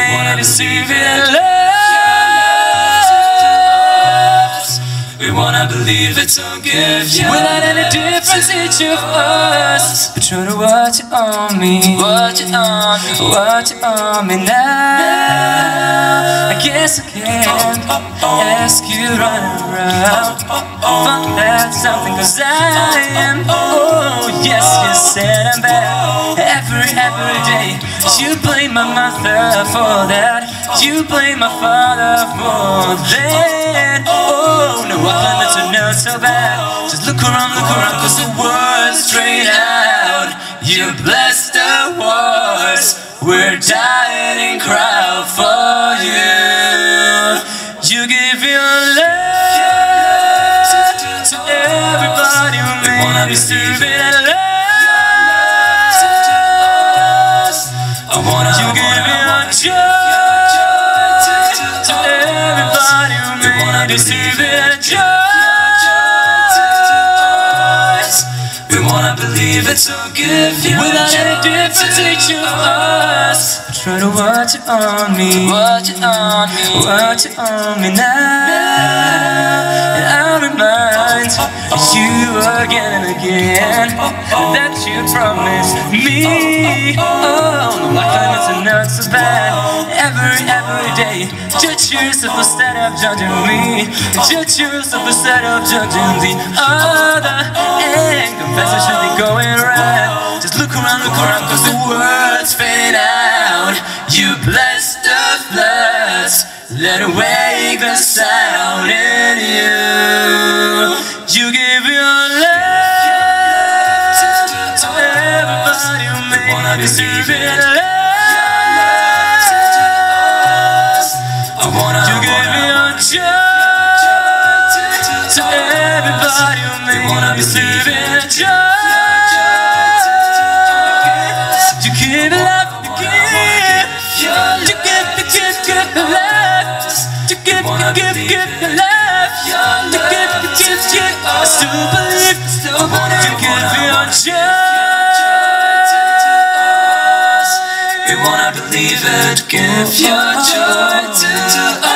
may receive your love. We wanna believe it, so give you without any difference each of us. But try to watch it on me, watch it on me, watch it on me now. I guess I can't ask you running around, find out something, cause I am, oh yes, yes, and I'm bad. Every day you blame my mother for that, you blame my father for that. Oh no, I claim to know so bad. Just look around, cause the world's straight out. You bless the wars, we're dying in crowd for you. You give your love to everybody who may receive it. You give your joy to everybody who may receive it. We wanna believe it, so give you without any difference each of us. Try to watch it on me, watch it on me, watch it on me now. And I'll remind you again and again that you promised me. Oh, no, I claim it's not so bad. Every day, judge yourself instead of judging me. Judge yourself instead of judging the other. And confess I should be going right. Just look around, cause the world's fading out. You bless the floods, let it wake the sound in you. You give your love to everybody who may receive it. You give your joy to everybody who may receive it. You give love, you give love. You give love, you give love. You give. I still believe. You give your joy. We wanna believe it. Give your joy to us.